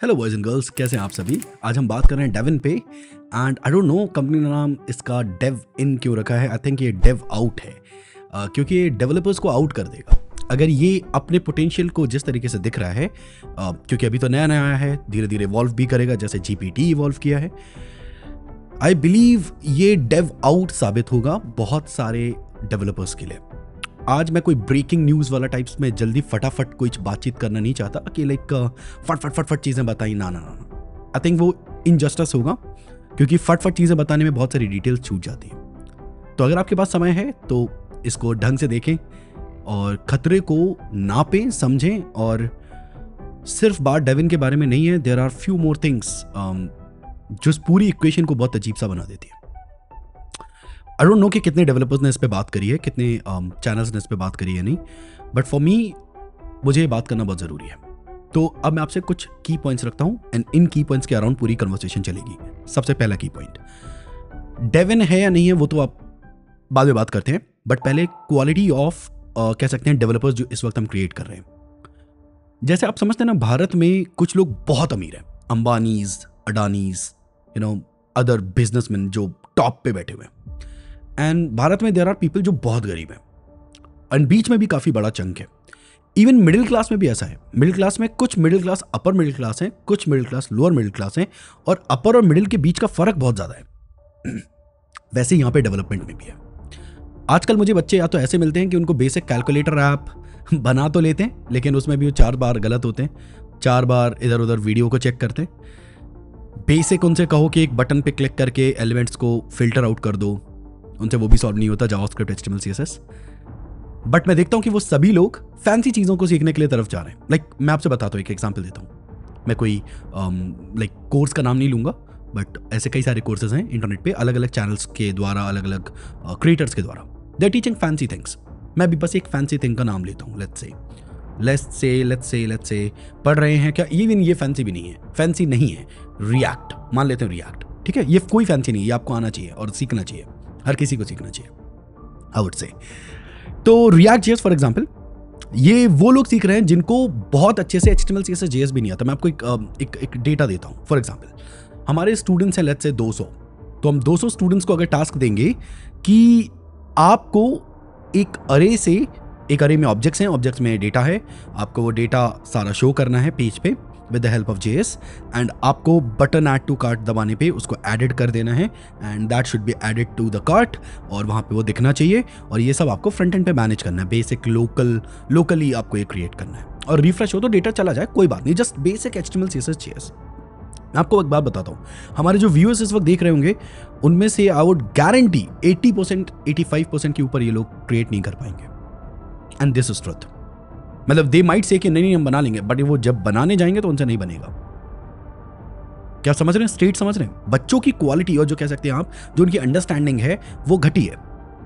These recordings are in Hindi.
हेलो बॉयज एंड गर्ल्स, कैसे हैं आप सभी। आज हम बात कर रहे हैं डेविन पे and I don't know company का नाम इसका डेव इन क्यों रखा है। आई थिंक ये डेव आउट है क्योंकि ये डेवलपर्स को आउट कर देगा अगर ये अपने पोटेंशियल को जिस तरीके से दिख रहा है क्योंकि अभी तो नया नया आया है, धीरे धीरे इवॉल्व भी करेगा जैसे GPT इवॉल्व किया है। आई बिलीव ये डेव आउट साबित होगा बहुत सारे डेवलपर्स के लिए। आज मैं कोई ब्रेकिंग न्यूज़ वाला टाइप्स में जल्दी फटाफट कुछ बातचीत करना नहीं चाहता कि लाइक फट चीज़ें बताई ना। आई थिंक वो इनजस्टिस होगा क्योंकि फट चीज़ें बताने में बहुत सारी डिटेल्स छूट जाती है। तो अगर आपके पास समय है तो इसको ढंग से देखें और खतरे को नापें, समझें। और सिर्फ बात डेविन के बारे में नहीं है, there are few more things जो इस पूरी इक्वेशन को बहुत अजीब सा बना देती है। आई डोंट नो कि कितने डेवलपर्स ने इस पे बात करी है, कितने चैनल्स ने इस पे बात करी है नहीं, बट फॉर मी मुझे ये बात करना बहुत ज़रूरी है। तो अब मैं आपसे कुछ की पॉइंट्स रखता हूँ एंड इन की पॉइंट्स के अराउंड पूरी कन्वर्सेशन चलेगी। सबसे पहला की पॉइंट, डेविन है या नहीं है वो तो आप बाद में बात करते हैं, बट पहले क्वालिटी ऑफ कह सकते हैं डेवलपर्स जो इस वक्त हम क्रिएट कर रहे हैं। जैसे आप समझते हैं ना, भारत में कुछ लोग बहुत अमीर हैं, अंबानीज, अडानीज, अदर बिजनेसमैन जो टॉप पे बैठे हुए हैं। एंड भारत में देयर आर पीपल जो बहुत गरीब हैं एंड बीच में भी काफ़ी बड़ा चंक है। इवन मिडिल क्लास में भी ऐसा है। मिडिल क्लास में कुछ middle class upper middle class हैं, कुछ middle class lower middle class हैं, और अपर और मिडिल के बीच का फ़र्क बहुत ज़्यादा है। वैसे यहाँ पे डेवलपमेंट में भी है। आजकल मुझे बच्चे या तो ऐसे मिलते हैं कि उनको बेसिक कैलकुलेटर ऐप बना तो लेते हैं, लेकिन उसमें भी वो 4 बार गलत होते हैं, 4 बार इधर उधर वीडियो को चेक करते हैं। बेसिक उनसे कहो कि एक बटन पे क्लिक करके एलिमेंट्स को फिल्टर आउट कर दो, उनसे वो भी सॉल्व नहीं होता, जावास्क्रिप्ट, HTML, CSS। बट मैं देखता हूँ कि वो सभी लोग फैंसी चीज़ों को सीखने के लिए तरफ जा रहे हैं। लाइक मैं आपसे बताता हूँ, एक एग्जांपल देता हूँ। मैं कोई लाइक कोर्स का नाम नहीं लूँगा, बट ऐसे कई सारे कोर्सेज हैं इंटरनेट पे, अलग अलग चैनल्स के द्वारा, अलग अलग क्रिएटर्स के द्वारा। They are teaching fancy things. मैं भी बस एक फैंसी थिंग का नाम लेता हूँ। लेट्स से पढ़ रहे हैं क्या, ये फैंसी भी नहीं है, फैंसी नहीं है। रिएक्ट मान लेते हैं, रिएक्ट, ठीक है, ये कोई फैंसी नहीं है, ये आपको आना चाहिए और सीखना चाहिए, हर किसी को सीखना चाहिए, आई वुड से। तो रिएक्ट JS फॉर एग्जांपल, ये वो लोग सीख रहे हैं जिनको बहुत अच्छे से HTML, CSS, JS भी नहीं आता। मैं आपको एक डेटा देता हूँ। फॉर एग्जांपल, हमारे स्टूडेंट्स हैं लेट्स से 200, तो हम 200 स्टूडेंट्स को अगर टास्क देंगे कि आपको एक अरे में ऑब्जेक्ट्स हैं, ऑब्जेक्ट्स में डेटा है, आपको वो डेटा सारा शो करना है पेज पे with the help of JS, and आपको बटन ऐड टू कार्ट दबाने पे उसको एडिट कर देना है and that should be added to the cart, और वहाँ पे वो दिखना चाहिए। और ये सब आपको फ्रंट एंड पे मैनेज करना है, बेसिक लोकली आपको ये क्रिएट करना है। और रिफ्रेश हो तो डेटा चला जाए, कोई बात नहीं, just basic HTML, CSS, JS। मैं आपको एक बात बताता हूँ, हमारे जो व्यूअर्स इस वक्त देख रहे होंगे उनमें से आई वुड गारंटी 80%, 85% के ऊपर ये लोग क्रिएट नहीं कर पाएंगे। And this is truth. मतलब दे माइट से कि नहीं हम बना लेंगे, बट वो जब बनाने जाएंगे तो उनसे नहीं बनेगा। क्या समझ रहे हैं? स्टेट समझ रहे हैं? बच्चों की क्वालिटी और जो कह सकते हैं आप, जो उनकी अंडरस्टैंडिंग है वो घटी है।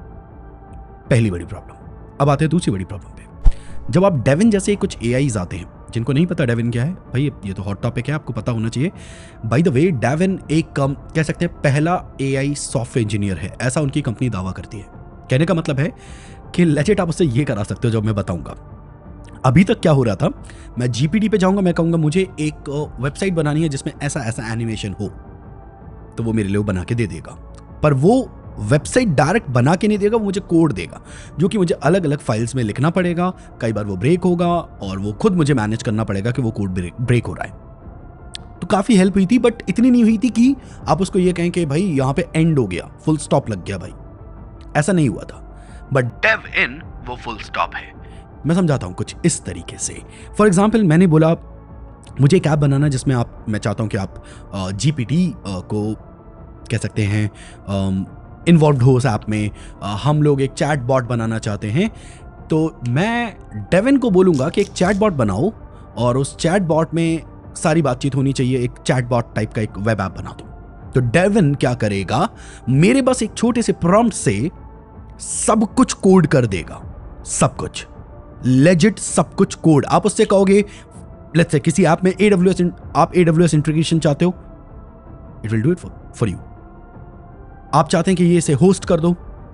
पहली बड़ी प्रॉब्लम। अब आते हैं दूसरी बड़ी प्रॉब्लम पे। जब आप डेविन जैसे कुछ AIs आते हैं, जिनको नहीं पता डेविन क्या है, भाई ये तो हॉट टॉपिक है, आपको पता होना चाहिए। बाय द वे, डेविन एक कह सकते हैं पहला AI सॉफ्टवेयर इंजीनियर है, ऐसा उनकी कंपनी दावा करती है। कहने का मतलब है कि लेजिट आप उससे ये करा सकते हो जो मैं बताऊंगा। अभी तक क्या हो रहा था, मैं GPT पे जाऊंगा, मैं कहूंगा मुझे एक वेबसाइट बनानी है जिसमें ऐसा ऐसा एनिमेशन हो, तो वो मेरे लिए बना के दे देगा। पर वो वेबसाइट डायरेक्ट बना के नहीं देगा, वो मुझे कोड देगा जो कि मुझे अलग अलग फाइल्स में लिखना पड़ेगा। कई बार वो ब्रेक होगा और वो खुद मुझे मैनेज करना पड़ेगा कि वो कोड ब्रेक हो रहा है। तो काफ़ी हेल्प हुई थी, बट इतनी नहीं हुई थी कि आप उसको ये कहें कि भाई यहाँ पे एंड हो गया, फुल स्टॉप लग गया। भाई ऐसा नहीं हुआ था, बट डेव इन वो फुल स्टॉप है। मैं समझाता हूँ कुछ इस तरीके से। फॉर एग्जाम्पल, मैंने बोला मुझे एक ऐप बनाना जिसमें मैं चाहता हूँ कि आप GPT को कह सकते हैं इन्वॉल्व हो उस ऐप में। हम लोग एक चैट बॉट बनाना चाहते हैं, तो मैं डेविन को बोलूँगा कि एक चैट बॉट बनाओ और उस चैट बॉट में सारी बातचीत होनी चाहिए, एक चैट बॉट टाइप का एक वेब ऐप बना दो। तो डेविन क्या करेगा, मेरे बस एक छोटे से प्रॉम्प्ट से सब कुछ कोड कर देगा, सब कुछ लेजिट, सब कुछ कोड। आप उससे कहोगे लेट्स से किसी ऐप में आप AWS इंटीग्रेशन चाहते हो, it will do it for you. आप चाहते हैं कि ये इसे होस्ट कर दो,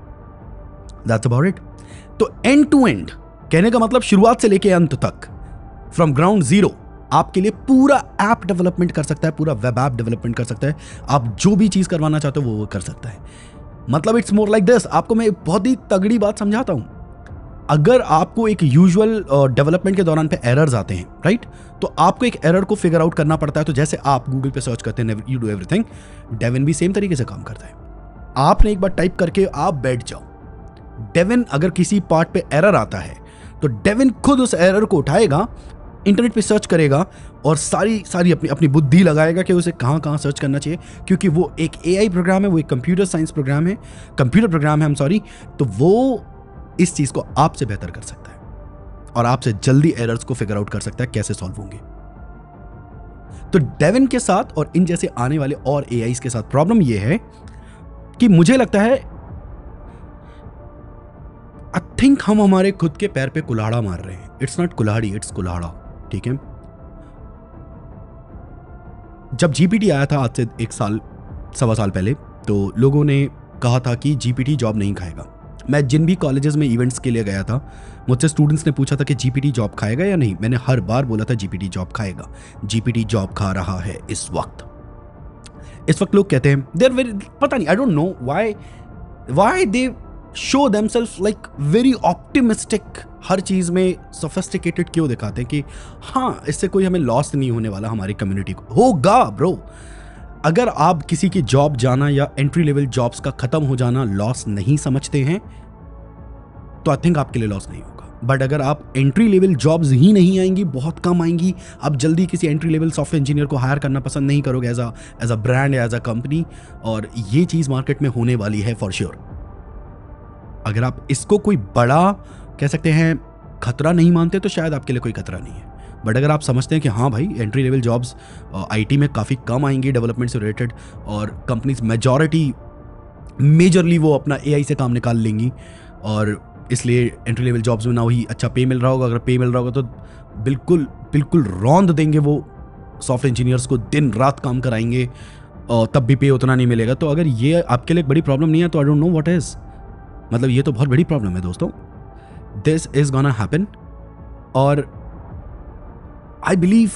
दैट्स अबाउट इट। तो एंड टू एंड कहने का मतलब शुरुआत से लेके अंत तक, फ्रॉम ग्राउंड जीरो आपके लिए पूरा ऐप डेवलपमेंट कर सकता है, पूरा वेब ऐप डेवलपमेंट कर सकता है। आप जो भी चीज़ करवाना चाहते हो वो कर सकता है। मतलब इट्स मोर लाइक दिस। आपको मैं बहुत ही तगड़ी बात समझाता हूँ। अगर आपको एक यूजुअल डेवलपमेंट के दौरान पे एरर्स आते हैं, राइट, तो आपको एक एरर को फिगर आउट करना पड़ता है। तो जैसे आप गूगल पे सर्च करते हैं यू डू एवरीथिंग, डेविन भी सेम तरीके से काम करता है। आपने एक बार टाइप करके आप बैठ जाओ, डेविन अगर किसी पार्ट पे एरर आता है तो डेविन खुद उस एरर को उठाएगा, इंटरनेट पे सर्च करेगा और सारी अपनी बुद्धि लगाएगा कि उसे कहाँ सर्च करना चाहिए, क्योंकि वो एक एआई प्रोग्राम है, वो एक कंप्यूटर साइंस प्रोग्राम है, कंप्यूटर प्रोग्राम है, आई एम सॉरी। तो वो इस चीज़ को आपसे बेहतर कर सकता है और आपसे जल्दी एरर्स को फिगर आउट कर सकता है कैसे सॉल्व होंगे। तो डेविन के साथ और इन जैसे आने वाले और एआईज के साथ प्रॉब्लम ये है कि मुझे लगता है आई थिंक हम हमारे खुद के पैर पे कुल्हाड़ा मार रहे हैं। इट्स नॉट कुल्हाड़ी, इट्स कुल्हाड़ा, ठीक है। जब जीपीटी आया था आज से 1 साल सवा साल पहले, तो लोगों ने कहा था कि जीपीटी जॉब नहीं खाएगा। मैं जिन भी कॉलेजेस में इवेंट्स के लिए गया था, मुझसे स्टूडेंट्स ने पूछा था कि जीपीटी जॉब खाएगा या नहीं। मैंने हर बार बोला था जीपीटी जॉब खाएगा। जीपीटी जॉब खा रहा है इस वक्त लोग कहते हैं देयर वेरी, पता नहीं, I don't know why they show themselves like very optimistic. हर चीज़ में सोफिस्टिकेटेड क्यों दिखाते हैं कि हाँ इससे कोई हमें लॉस नहीं होने वाला, हमारी कम्युनिटी को होगा। ब्रो, अगर आप किसी की जॉब जाना या एंट्री लेवल जॉब्स का खत्म हो जाना लॉस नहीं समझते हैं तो आई थिंक आपके लिए लॉस नहीं होगा। बट अगर आप एंट्री लेवल जॉब्स ही नहीं आएंगी, बहुत कम आएंगी, आप जल्दी किसी एंट्री लेवल सॉफ्टवेयर इंजीनियर को हायर करना पसंद नहीं करोगे एज अ ब्रांड या एज अ कंपनी, और ये चीज़ मार्केट में होने वाली है फॉर श्योर। अगर आप इसको कोई बड़ा कह सकते हैं खतरा नहीं मानते तो शायद आपके लिए कोई खतरा नहीं है। बट अगर आप समझते हैं कि हाँ भाई एंट्री लेवल जॉब्स आईटी में काफ़ी कम आएंगी डेवलपमेंट से रिलेटेड, और कंपनीज मेजरली वो अपना एआई से काम निकाल लेंगी, और इसलिए एंट्री लेवल जॉब्स में ना वही अच्छा पे मिल रहा होगा, अगर पे मिल रहा होगा तो बिल्कुल रौंद देंगे वो सॉफ्टवेयर इंजीनियर्स को, दिन रात काम कराएंगे और तब भी पे उतना नहीं मिलेगा। तो अगर ये आपके लिए एक बड़ी प्रॉब्लम नहीं है तो I don't know what is, मतलब ये तो बहुत बड़ी प्रॉब्लम है दोस्तों। दिस इज गोना हैपन, और आई बिलीव,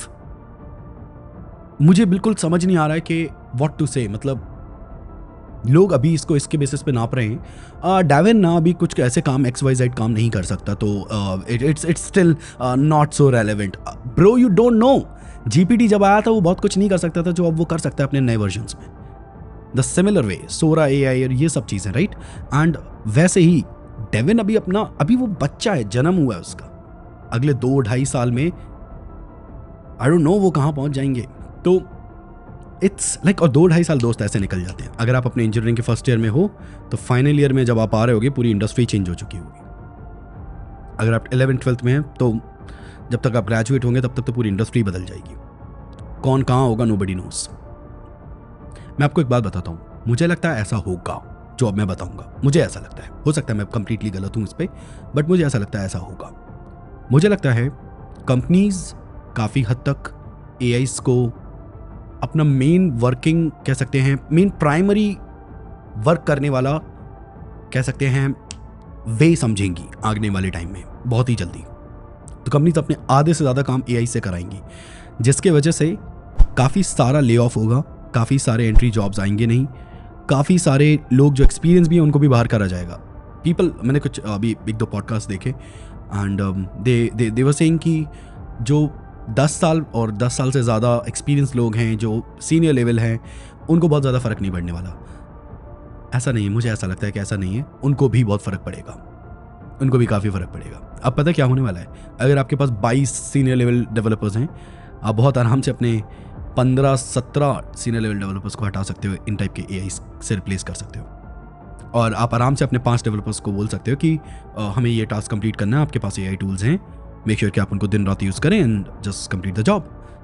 मुझे बिल्कुल समझ नहीं आ रहा है कि व्हाट टू से। मतलब लोग अभी इसको इसके बेसिस पे नाप रहे हैं डेविन ना अभी कुछ ऐसे काम XYZ काम नहीं कर सकता, तो it's still not so relevant. Bro you don't know, GPT जब आया था वो बहुत कुछ नहीं कर सकता था जो अब वो कर सकता है अपने नए वर्जन्स में। The similar way Sora AI और ये सब चीज़ें, राइट। एंड वैसे ही डेविन अभी वो बच्चा है, जन्म हुआ है उसका, अगले 2-2.5 साल में आई डोंट नो वो कहाँ पहुँच जाएंगे। तो इट्स लाइक, और 2-2.5 साल दोस्त ऐसे निकल जाते हैं। अगर आप अपने इंजीनियरिंग के फर्स्ट ईयर में हो तो फाइनल ईयर में जब आप आ रहे होगे पूरी इंडस्ट्री चेंज हो चुकी होगी। अगर आप 11th-12th में हैं तो जब तक आप ग्रेजुएट होंगे तब तक तो पूरी इंडस्ट्री बदल जाएगी। कौन कहाँ होगा नोबडी नोस। मैं आपको एक बात बताता हूँ, मुझे लगता है ऐसा होगा जो अब मैं बताऊंगा। मुझे ऐसा लगता है, हो सकता है मैं कंप्लीटली गलत हूँ इस पर, बट मुझे ऐसा लगता है ऐसा होगा। मुझे लगता है कंपनीज काफ़ी हद तक एआईज को अपना मेन वर्किंग कह सकते हैं, मेन प्राइमरी वर्क करने वाला कह सकते हैं वे समझेंगी आने वाले टाइम में बहुत ही जल्दी। तो कंपनीज अपने आधे से ज़्यादा काम एआई से कराएंगी, जिसके वजह से काफ़ी सारा ले ऑफ होगा, काफ़ी सारे एंट्री जॉब्स आएंगे नहीं, काफ़ी सारे लोग जो एक्सपीरियंस भी हैं उनको भी बाहर करा जाएगा। मैंने कुछ अभी 1-2 पॉडकास्ट देखे एंड दे वर सेइंग कि जो 10 साल और 10 साल से ज़्यादा एक्सपीरियंस लोग हैं, जो सीनियर लेवल हैं, उनको बहुत ज़्यादा फ़र्क नहीं पड़ने वाला। ऐसा नहीं है, मुझे ऐसा लगता है कि ऐसा नहीं है, उनको भी बहुत फ़र्क पड़ेगा, उनको भी काफ़ी फ़र्क पड़ेगा। अब पता क्या होने वाला है, अगर आपके पास 22 सीनियर लेवल डेवलपर्स हैं, आप बहुत आराम से अपने 15-17 सीनियर लेवल डेवलपर्स को हटा सकते हो, इन टाइप के एआई से रिप्लेस कर सकते हो, और आप आराम से अपने 5 डेवलपर्स को बोल सकते हो कि हमें ये टास्क कंप्लीट करना है, आपके पास एआई टूल्स हैं, मेक श्योर कि आप उनको दिन रात यूज़ करें and just complete the job.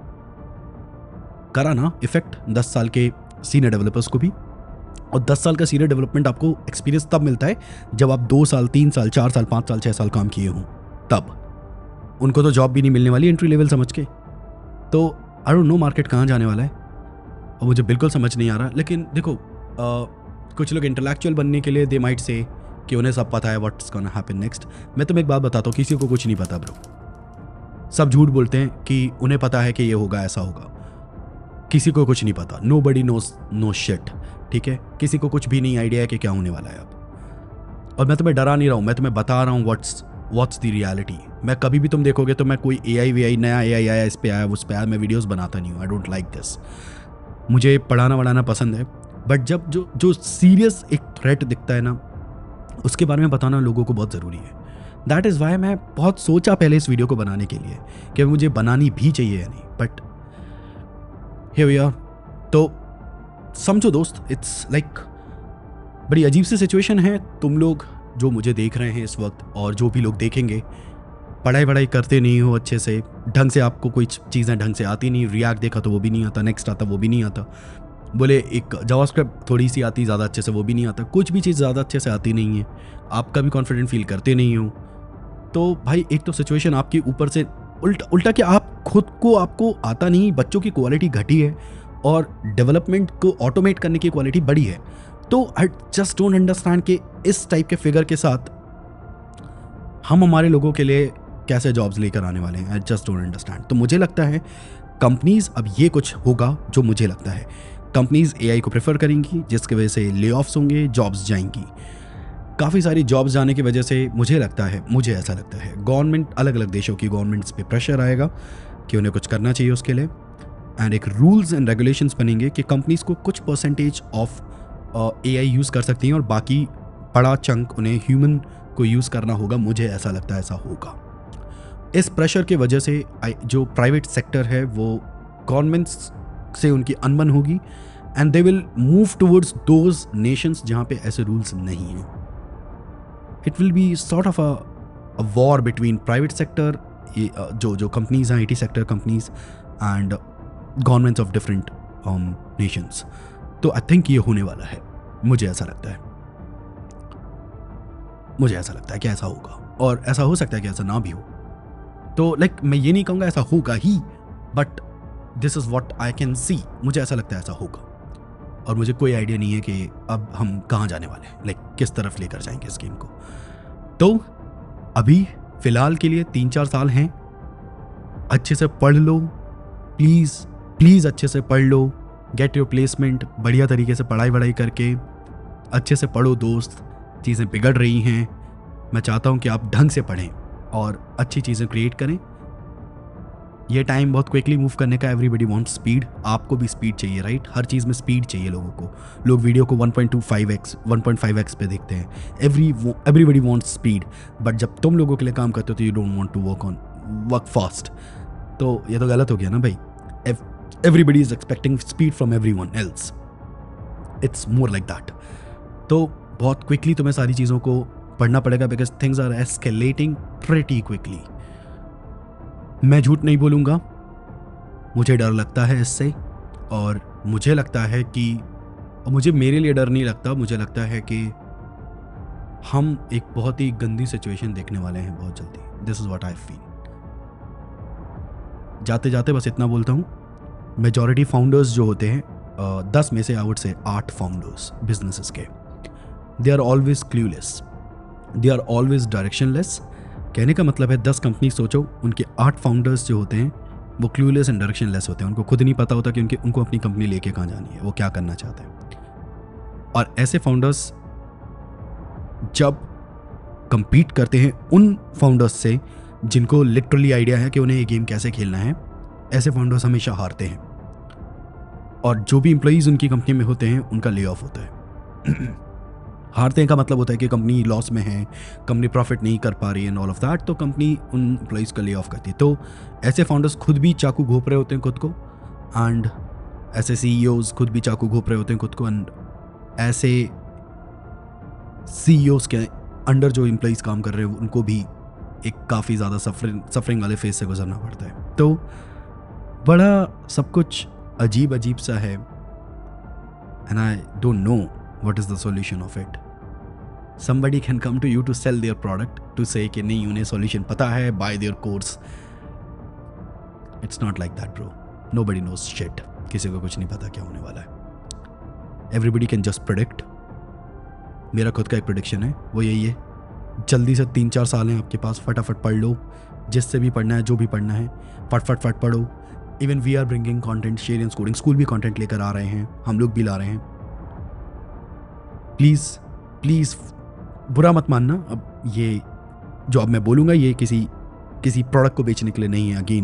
करा ना इफेक्ट 10 साल के सीनियर डेवलपर्स को भी। और 10 साल का सीनियर डेवलपमेंट आपको एक्सपीरियंस तब मिलता है जब आप 2 साल 3 साल 4 साल 5 साल 6 साल काम किए हों, तब उनको तो जॉब भी नहीं मिलने वाली एंट्री लेवल समझ के। तो आई डोंट नो मार्केट कहाँ जाने वाला है और मुझे बिल्कुल समझ नहीं आ रहा। लेकिन देखो कुछ लोग इंटेलेक्चुअल बनने के लिए दे माइट से कि उन्हें सब पता है व्हाट्स गोना हैपन नेक्स्ट। मैं तुम्हें एक बात बताता हूँ, किसी को कुछ नहीं पता ब्रो, सब झूठ बोलते हैं कि उन्हें पता है कि ये होगा, ऐसा होगा। किसी को कुछ नहीं पता, nobody knows no shit, ठीक है। किसी को कुछ भी नहीं आइडिया है कि क्या होने वाला है अब। और मैं तुम्हें डरा नहीं रहा हूँ, मैं तुम्हें बता रहा हूँ व्हाट्स द रियलिटी। मैं कभी भी तुम देखोगे तो मैं कोई AI नया AI आया, इस पे आया, उस पे आया, मैं वीडियोस बनाता नहीं हूँ। I don't like this. मुझे पढ़ाना वढ़ाना पसंद है, बट जब जो सीरियस एक थ्रेट दिखता है ना, उसके बारे में बताना लोगों को बहुत ज़रूरी है। दैट इज़ वाई मैं बहुत सोचा पहले इस वीडियो को बनाने के लिए कि मुझे बनानी भी चाहिए या नहीं, बट हियर वी आर। तो समझो दोस्त, इट्स लाइक बड़ी अजीब सी सिचुएशन है। तुम लोग जो मुझे देख रहे हैं इस वक्त, और जो भी लोग देखेंगे, पढ़ाई करते नहीं हो अच्छे से, ढंग से आपको कोई चीज़ें ढंग से आती नहीं। रिएक्ट देखा तो वो भी नहीं आता, नेक्स्ट आता वो भी नहीं आता, बोले एक जावास्क्रिप्ट थोड़ी सी आती ज़्यादा अच्छे से, वो भी नहीं आता। कुछ भी चीज़ ज़्यादा अच्छे से आती नहीं है, आप कभी कॉन्फिडेंट फील करते नहीं हो। तो भाई एक तो सिचुएशन आपके ऊपर से उल्टा कि आप खुद को, आपको आता नहीं, बच्चों की क्वालिटी घटी है और डेवलपमेंट को ऑटोमेट करने की क्वालिटी बढ़ी है। तो आई जस्ट डोंट अंडरस्टैंड कि इस टाइप के फिगर के साथ हम हमारे लोगों के लिए कैसे जॉब्स लेकर आने वाले हैं। I just don't understand. तो मुझे लगता है कंपनीज, अब ये कुछ होगा जो मुझे लगता है, कंपनीज AI को प्रेफर करेंगी, जिसकी वजह से ले ऑफ्स होंगे, जॉब्स जाएंगी। काफ़ी सारी जॉब्स जाने की वजह से मुझे ऐसा लगता है गवर्नमेंट, अलग अलग देशों की गवर्नमेंट्स पे प्रेशर आएगा कि उन्हें कुछ करना चाहिए उसके लिए, एंड एक रूल्स एंड रेगुलेशंस बनेंगे कि कंपनीज को कुछ परसेंटेज ऑफ AI यूज़ कर सकती हैं और बाकी बड़ा चंक उन्हें ह्यूमन को यूज़ करना होगा। मुझे ऐसा लगता है ऐसा होगा। इस प्रेशर की वजह से जो प्राइवेट सेक्टर है वो गवर्नमेंट्स से उनकी अनबन होगी, and they will move towards those nations जहाँ पे ऐसे रूल्स नहीं हैं। It will be sort of a war between private sector, जो कंपनीज हैं, IT sector companies, and governments of different nations. तो आई थिंक ये होने वाला है, मुझे ऐसा लगता है कि ऐसा होगा, और ऐसा हो सकता है कि ऐसा ना भी हो। तो लाइक मैं ये नहीं कहूँगा ऐसा होगा ही, but this is what I can see. मुझे ऐसा लगता है ऐसा होगा, और मुझे कोई आइडिया नहीं है कि अब हम कहाँ जाने वाले हैं, लाइक किस तरफ लेकर जाएंगे इस गेम को। तो अभी फ़िलहाल के लिए 3-4 साल हैं, अच्छे से पढ़ लो प्लीज़ अच्छे से पढ़ लो, गेट योर प्लेसमेंट, बढ़िया तरीके से पढ़ाई करके अच्छे से पढ़ो दोस्त। चीज़ें बिगड़ रही हैं, मैं चाहता हूँ कि आप ढंग से पढ़ें और अच्छी चीज़ें क्रिएट करें। ये टाइम बहुत क्विकली मूव करने का, एवरीबडी वांट्स स्पीड। आपको भी स्पीड चाहिए, राइट? हर चीज़ में स्पीड चाहिए लोगों को। लोग वीडियो को 1.25x 1.5x पे देखते हैं। एवरीबडी वांट्स स्पीड, बट जब तुम लोगों के लिए काम करते हो तो you don't want to work fast. तो ये तो गलत हो गया ना भाई। Everybody is expecting speed from everyone else, it's more like that. तो बहुत क्विकली तुम्हें सारी चीज़ों को पढ़ना पड़ेगा, because things are escalating pretty quickly. मैं झूठ नहीं बोलूँगा, मुझे डर लगता है इससे, और मुझे लगता है कि मेरे लिए डर नहीं लगता, मुझे लगता है कि हम एक बहुत ही गंदी सिचुएशन देखने वाले हैं बहुत जल्दी। This is what I feel. जाते जाते बस इतना बोलता हूँ, मेजॉरिटी फाउंडर्स जो होते हैं, 10 में से I would say 8 founders businesses के, they are always clueless, they are always directionless. कहने का मतलब है 10 कंपनी सोचो, उनके 8 फाउंडर्स जो होते हैं वो क्लूलेस एंड डायरेक्शनलेस होते हैं। उनको खुद नहीं पता होता कि उनको अपनी कंपनी लेके कहाँ जानी है, वो क्या करना चाहते हैं। और ऐसे फाउंडर्स जब compete करते हैं उन फाउंडर्स से जिनको लिटरली आइडिया है कि उन्हें ये गेम कैसे खेलना है, ऐसे फाउंडर्स हमेशा हारते हैं। और जो भी एम्प्लॉइज़ उनकी कंपनी में होते हैं उनका ले ऑफ होता है। हारते हैं का मतलब होता है कि कंपनी लॉस में है, कंपनी प्रॉफिट नहीं कर पा रही है एंड ऑल ऑफ दैट, तो कंपनी उन एम्प्लॉइज़ का ले ऑफ करती है। तो ऐसे फाउंडर्स खुद भी चाकू घोंप रहे होते हैं खुद को, एंड ऐसे CEOs खुद भी चाकू घोंप रहे होते हैं खुद को, एंड ऐसे CEOs के अंडर जो एम्प्लॉइज़ काम कर रहे हैं उनको भी एक काफ़ी ज़्यादा सफरिंग वाले फेज से गुजरना पड़ता है। तो बड़ा सब कुछ अजीब सा है, and I don't know what is the solution of it. Somebody can come to you to sell their product, to say कि नहीं उन्हें solution पता है, buy their course. It's not like that bro. Nobody knows shit. किसी को कुछ नहीं पता क्या होने वाला है। Everybody can just predict. मेरा खुद का एक prediction है, वो यही है, जल्दी से 3-4 साल हैं आपके पास, फटाफट पढ़ लो, जिससे भी पढ़ना है, जो भी पढ़ना है, फट फट फट पढ़ो। Even we are bringing content, Sheryians Coding School भी कंटेंट लेकर आ रहे हैं, हम लोग भी ला रहे हैं। प्लीज़ प्लीज़ बुरा मत मानना। अब ये जो अब मैं बोलूँगा ये किसी प्रोडक्ट को बेचने के लिए नहीं है अगेन,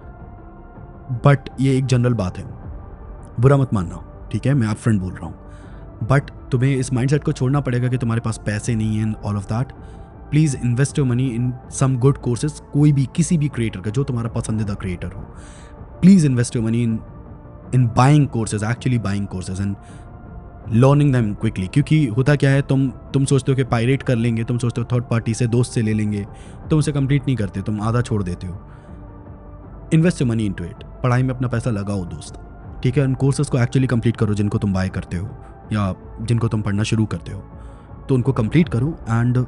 बट ये एक जनरल बात है, बुरा मत मानना, ठीक है? मैं आप फ्रेंड बोल रहा हूँ। बट तुम्हें इस माइंडसेट को छोड़ना पड़ेगा कि तुम्हारे पास पैसे नहीं हैं, all of that. Please invest your money in some good courses. कोई भी, किसी भी क्रिएटर का, जो तुम्हारा पसंदीदा क्रिएटर हो, please invest your money in buying courses, actually buying courses and learning them quickly. क्योंकि होता क्या है, तुम सोचते हो कि पायरेट कर लेंगे, तुम सोचते हो थर्ड पार्टी से, दोस्त से ले लेंगे, तुम उसे कंप्लीट नहीं करते, तुम आधा छोड़ देते हो। Invest your money into it. पढ़ाई में अपना पैसा लगाओ दोस्त, ठीक है? उन कोर्सेज को एक्चुअली कंप्लीट करो जिनको तुम बाय करते हो या जिनको तुम पढ़ना शुरू करते हो, तो उनको कंप्लीट करो and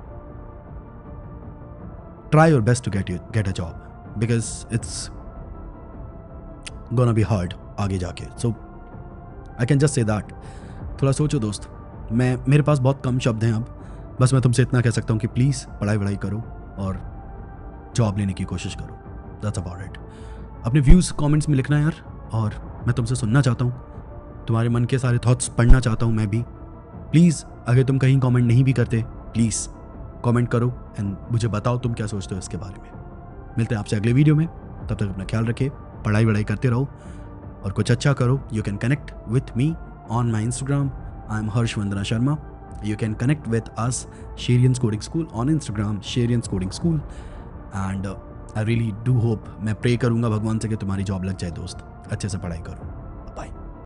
try your best to get a job, because it's gonna be hard आगे जाके। So I can just say that. थोड़ा सोचो दोस्त। मेरे पास बहुत कम शब्द हैं अब, बस मैं तुमसे इतना कह सकता हूँ कि प्लीज़ पढ़ाई करो और जॉब लेने की कोशिश करो। That's about it. अपने व्यूज़ कमेंट्स में लिखना यार, और मैं तुमसे सुनना चाहता हूँ, तुम्हारे मन के सारे थॉट्स पढ़ना चाहता हूँ मैं भी। प्लीज़ अगर तुम कहीं कमेंट नहीं भी करते, प्लीज़ कमेंट करो एंड मुझे बताओ तुम क्या सोचते हो इसके बारे में। मिलते हैं आपसे अगले वीडियो में, तब तक अपना ख्याल रखें, पढ़ाई करते रहो और कुछ अच्छा करो। You can connect with me on my Instagram. I'm Harsh Vandana Sharma. You can connect with us, Sharians Coding School, on Instagram, Sharians Coding School. And I really do hope, मैं प्रे करूँगा भगवान से कि तुम्हारी जॉब लग जाए दोस्त, अच्छे से पढ़ाई करो।